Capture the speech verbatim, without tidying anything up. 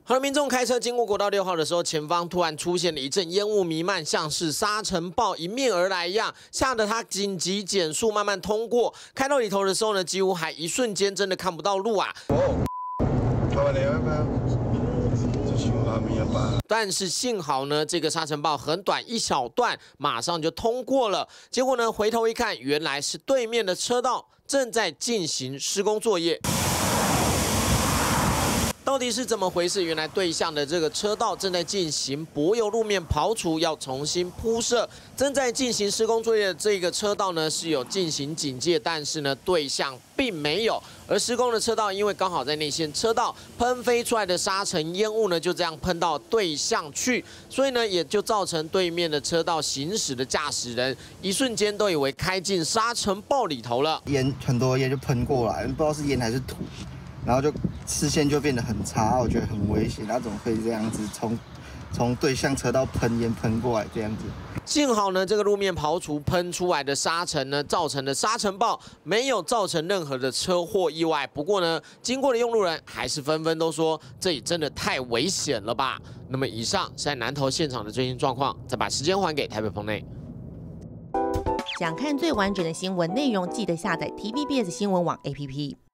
而民众开车经过国道六号的时候，前方突然出现了一阵烟雾弥漫，像是沙尘暴迎面而来一样，吓得他紧急减速，慢慢通过。开到里头的时候呢，几乎还一瞬间真的看不到路啊！但是幸好呢，这个沙尘暴很短，一小段马上就通过了。结果呢，回头一看，原来是对面的车道正在进行施工作业。 到底是怎么回事？原来对向的这个车道正在进行柏油路面刨除，要重新铺设。正在进行施工作业的这个车道呢，是有进行警戒，但是呢，对向并没有。而施工的车道因为刚好在内线车道，喷飞出来的沙尘烟雾呢，就这样喷到对向去，所以呢，也就造成对面的车道行驶的驾驶人一瞬间都以为开进沙尘暴里头了。 烟很多烟就喷过来，不知道是烟还是土。 然后就视线就变得很差，我觉得很危险。那怎么可以这样子从从对向车道喷烟喷过来这样子？ 幸好呢，这个路面刨除喷出来的沙尘呢，造成的沙尘暴没有造成任何的车祸意外。不过呢，经过的用路人还是纷纷都说，这里真的太危险了吧？那么以上是在南投现场的最新状况，再把时间还给台北棚内。 想看最完整的新闻内容，记得下载 T V B S 新闻网 A P P。